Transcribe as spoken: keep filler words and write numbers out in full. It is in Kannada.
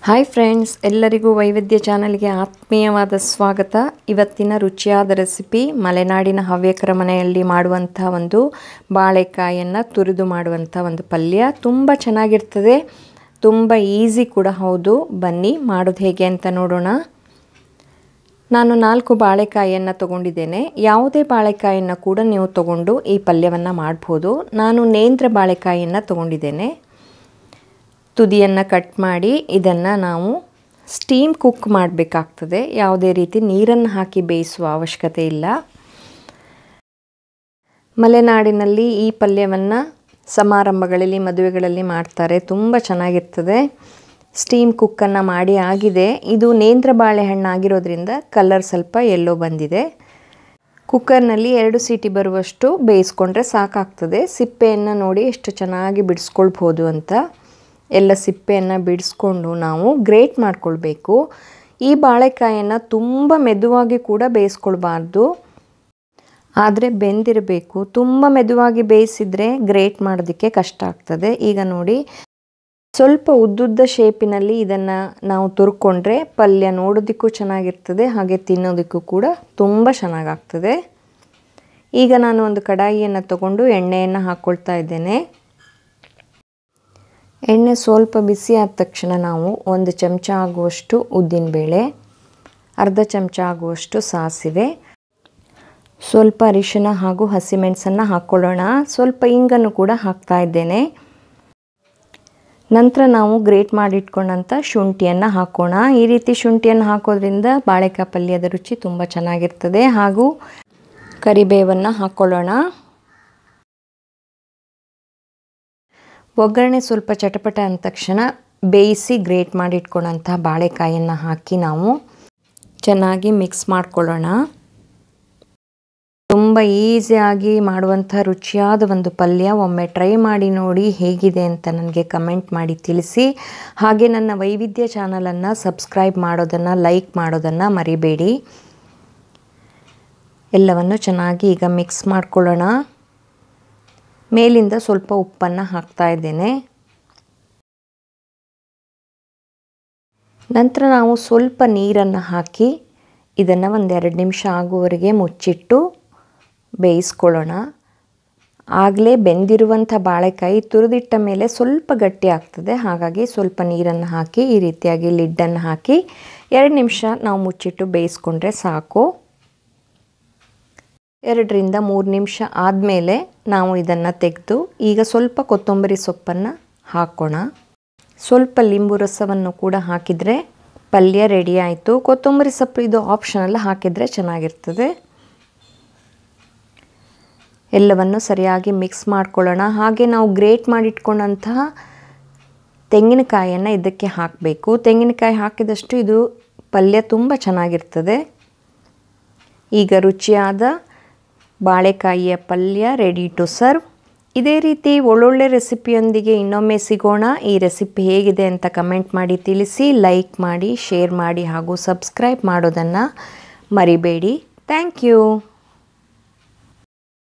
ಹಾಯ್ ಫ್ರೆಂಡ್ಸ್, ಎಲ್ಲರಿಗೂ ವೈವಿಧ್ಯ ಚಾನಲ್ಗೆ ಆತ್ಮೀಯವಾದ ಸ್ವಾಗತ. ಇವತ್ತಿನ ರುಚಿಯಾದ ರೆಸಿಪಿ ಮಲೆನಾಡಿನ ಹವ್ಯಕರ ಮನೆಯಲ್ಲಿ ಮಾಡುವಂಥ ಒಂದು ಬಾಳೆಕಾಯನ್ನು ತುರಿದು ಮಾಡುವಂಥ ಒಂದು ಪಲ್ಯ. ತುಂಬ ಚೆನ್ನಾಗಿರ್ತದೆ, ತುಂಬ ಈಸಿ ಕೂಡ ಹೌದು. ಬನ್ನಿ ಮಾಡೋದು ಹೇಗೆ ಅಂತ ನೋಡೋಣ. ನಾನು ನಾಲ್ಕು ಬಾಳೆಕಾಯಿಯನ್ನು ತೊಗೊಂಡಿದ್ದೇನೆ. ಯಾವುದೇ ಬಾಳೆಕಾಯಿಯನ್ನು ಕೂಡ ನೀವು ತೊಗೊಂಡು ಈ ಪಲ್ಯವನ್ನು ಮಾಡ್ಬೋದು. ನಾನು ನೇಂದ್ರ ಬಾಳೆಕಾಯಿಯನ್ನು ತೊಗೊಂಡಿದ್ದೇನೆ. ತುದಿಯನ್ನು ಕಟ್ ಮಾಡಿ ಇದನ್ನು ನಾವು ಸ್ಟೀಮ್ ಕುಕ್ ಮಾಡಬೇಕಾಗ್ತದೆ. ಯಾವುದೇ ರೀತಿ ನೀರನ್ನು ಹಾಕಿ ಬೇಯಿಸುವ ಅವಶ್ಯಕತೆ ಇಲ್ಲ. ಮಲೆನಾಡಿನಲ್ಲಿ ಈ ಪಲ್ಯವನ್ನು ಸಮಾರಂಭಗಳಲ್ಲಿ, ಮದುವೆಗಳಲ್ಲಿ ಮಾಡ್ತಾರೆ. ತುಂಬ ಚೆನ್ನಾಗಿರ್ತದೆ. ಸ್ಟೀಮ್ ಕುಕ್ಕನ್ನು ಮಾಡಿ ಆಗಿದೆ. ಇದು ನೇಂದ್ರ ಬಾಳೆಹಣ್ಣು ಆಗಿರೋದ್ರಿಂದ ಕಲರ್ ಸ್ವಲ್ಪ ಎಲ್ಲೋ ಬಂದಿದೆ. ಕುಕ್ಕರ್ನಲ್ಲಿ ಎರಡು ಸೀಟಿ ಬರುವಷ್ಟು ಬೇಯಿಸ್ಕೊಂಡ್ರೆ ಸಾಕಾಗ್ತದೆ. ಸಿಪ್ಪೆಯನ್ನು ನೋಡಿ ಎಷ್ಟು ಚೆನ್ನಾಗಿ ಬಿಡಿಸ್ಕೊಳ್ಬೋದು ಅಂತ. ಎಲ್ಲ ಸಿಪ್ಪೆಯನ್ನು ಬಿಡಿಸ್ಕೊಂಡು ನಾವು ಗ್ರೇಟ್ ಮಾಡ್ಕೊಳ್ಬೇಕು. ಈ ಬಾಳೆಕಾಯನ್ನು ತುಂಬ ಮೆದುವಾಗಿ ಕೂಡ ಬೇಯಿಸ್ಕೊಳ್ಬಾರ್ದು, ಆದರೆ ಬೆಂದಿರಬೇಕು. ತುಂಬ ಮೆದುವಾಗಿ ಬೇಯಿಸಿದರೆ ಗ್ರೇಟ್ ಮಾಡೋದಕ್ಕೆ ಕಷ್ಟ ಆಗ್ತದೆ. ಈಗ ನೋಡಿ, ಸ್ವಲ್ಪ ಉದ್ದುದ್ದ ಶೇಪಿನಲ್ಲಿ ಇದನ್ನು ನಾವು ತುರ್ಕೊಂಡ್ರೆ ಪಲ್ಯ ನೋಡೋದಕ್ಕೂ ಚೆನ್ನಾಗಿರ್ತದೆ, ಹಾಗೆ ತಿನ್ನೋದಕ್ಕೂ ಕೂಡ ತುಂಬ ಚೆನ್ನಾಗಾಗ್ತದೆ. ಈಗ ನಾನು ಒಂದು ಕಡಾಯಿಯನ್ನು ತಗೊಂಡು ಎಣ್ಣೆಯನ್ನು ಹಾಕ್ಕೊಳ್ತಾ ಇದ್ದೇನೆ. ಎಣ್ಣೆ ಸ್ವಲ್ಪ ಬಿಸಿ ಆದ ತಕ್ಷಣ ನಾವು ಒಂದು ಚಮಚ ಆಗುವಷ್ಟು ಉದ್ದಿನಬೇಳೆ, ಅರ್ಧ ಚಮಚ ಆಗುವಷ್ಟು ಸಾಸಿವೆ, ಸ್ವಲ್ಪ ಅರಿಶಿನ ಹಾಗೂ ಹಸಿಮೆಣಸನ್ನು ಹಾಕ್ಕೊಳ್ಳೋಣ. ಸ್ವಲ್ಪ ಇಂಗನ್ನು ಕೂಡ ಹಾಕ್ತಾ ಇದ್ದೇನೆ. ನಂತರ ನಾವು ಗ್ರೇಟ್ ಮಾಡಿಟ್ಕೊಂಡಂಥ ಶುಂಠಿಯನ್ನು ಹಾಕೋಣ. ಈ ರೀತಿ ಶುಂಠಿಯನ್ನು ಹಾಕೋದ್ರಿಂದ ಬಾಳೆಕಾಯಿ ಪಲ್ಯದ ರುಚಿ ತುಂಬ ಚೆನ್ನಾಗಿರ್ತದೆ. ಹಾಗೂ ಕರಿಬೇವನ್ನು ಹಾಕ್ಕೊಳ್ಳೋಣ. ಒಗ್ಗರಣೆ ಸ್ವಲ್ಪ ಚಟಪಟ ಅಂದ ತಕ್ಷಣ ಬೇಯಿಸಿ ಗ್ರೇಟ್ ಮಾಡಿಟ್ಕೊಳ್ಳೋಂಥ ಬಾಳೆಕಾಯನ್ನು ಹಾಕಿ ನಾವು ಚೆನ್ನಾಗಿ ಮಿಕ್ಸ್ ಮಾಡ್ಕೊಳ್ಳೋಣ. ತುಂಬ ಈಸಿಯಾಗಿ ಮಾಡುವಂಥ ರುಚಿಯಾದ ಒಂದು ಪಲ್ಯ. ಒಮ್ಮೆ ಟ್ರೈ ಮಾಡಿ ನೋಡಿ ಹೇಗಿದೆ ಅಂತ ನನಗೆ ಕಮೆಂಟ್ ಮಾಡಿ ತಿಳಿಸಿ. ಹಾಗೆ ನನ್ನ ವೈವಿಧ್ಯ ಚಾನಲನ್ನು ಸಬ್ಸ್ಕ್ರೈಬ್ ಮಾಡೋದನ್ನು, ಲೈಕ್ ಮಾಡೋದನ್ನು ಮರಿಬೇಡಿ. ಎಲ್ಲವನ್ನು ಚೆನ್ನಾಗಿ ಈಗ ಮಿಕ್ಸ್ ಮಾಡ್ಕೊಳ್ಳೋಣ. ಮೇಲಿಂದ ಸ್ವಲ್ಪ ಉಪ್ಪನ್ನು ಹಾಕ್ತಾ ಇದ್ದೇನೆ. ನಂತರ ನಾವು ಸ್ವಲ್ಪ ನೀರನ್ನು ಹಾಕಿ ಇದನ್ನು ಒಂದೆರಡು ನಿಮಿಷ ಆಗುವವರೆಗೆ ಮುಚ್ಚಿಟ್ಟು ಬೇಯಿಸ್ಕೊಳ್ಳೋಣ. ಆಗಲೇ ಬೆಂದಿರುವಂಥ ಬಾಳೆಕಾಯಿ ತುರಿದಿಟ್ಟ ಮೇಲೆ ಸ್ವಲ್ಪ ಗಟ್ಟಿ ಆಗ್ತದೆ. ಹಾಗಾಗಿ ಸ್ವಲ್ಪ ನೀರನ್ನು ಹಾಕಿ ಈ ರೀತಿಯಾಗಿ ಲಿಡ್ಡನ್ನು ಹಾಕಿ ಎರಡು ನಿಮಿಷ ನಾವು ಮುಚ್ಚಿಟ್ಟು ಬೇಯಿಸ್ಕೊಂಡ್ರೆ ಸಾಕು. ಎರಡರಿಂದ ಮೂರು ನಿಮಿಷ ಆದಮೇಲೆ ನಾವು ಇದನ್ನು ತೆಗೆದು ಈಗ ಸ್ವಲ್ಪ ಕೊತ್ತಂಬರಿ ಸೊಪ್ಪನ್ನು ಹಾಕೋಣ. ಸ್ವಲ್ಪ ಲಿಂಬು ರಸವನ್ನು ಕೂಡ ಹಾಕಿದರೆ ಪಲ್ಯ ರೆಡಿ ಆಯಿತು. ಕೊತ್ತಂಬರಿ ಸೊಪ್ಪು ಇದು ಆಪ್ಷನಲ್, ಹಾಕಿದರೆ ಚೆನ್ನಾಗಿರ್ತದೆ. ಎಲ್ಲವನ್ನು ಸರಿಯಾಗಿ ಮಿಕ್ಸ್ ಮಾಡ್ಕೊಳ್ಳೋಣ. ಹಾಗೆ ನಾವು ಗ್ರೇಟ್ ಮಾಡಿಟ್ಕೊಂಡಂತಹ ತೆಂಗಿನಕಾಯಿಯನ್ನು ಇದಕ್ಕೆ ಹಾಕಬೇಕು. ತೆಂಗಿನಕಾಯಿ ಹಾಕಿದಷ್ಟು ಇದು ಪಲ್ಯ ತುಂಬ ಚೆನ್ನಾಗಿರ್ತದೆ. ಈಗ ರುಚಿಯಾದ ಬಾಳೆಕಾಯಿಯ ಪಲ್ಯ ರೆಡಿ ಟು ಸರ್ವ್. ಇದೇ ರೀತಿ ಒಳ್ಳೊಳ್ಳೆ ರೆಸಿಪಿಯೊಂದಿಗೆ ಇನ್ನೊಮ್ಮೆ ಸಿಗೋಣ. ಈ ರೆಸಿಪಿ ಹೇಗಿದೆ ಅಂತ ಕಮೆಂಟ್ ಮಾಡಿ ತಿಳಿಸಿ. ಲೈಕ್ ಮಾಡಿ, ಶೇರ್ ಮಾಡಿ ಹಾಗೂ ಸಬ್ಸ್ಕ್ರೈಬ್ ಮಾಡೋದನ್ನು ಮರಿಬೇಡಿ. Thank you.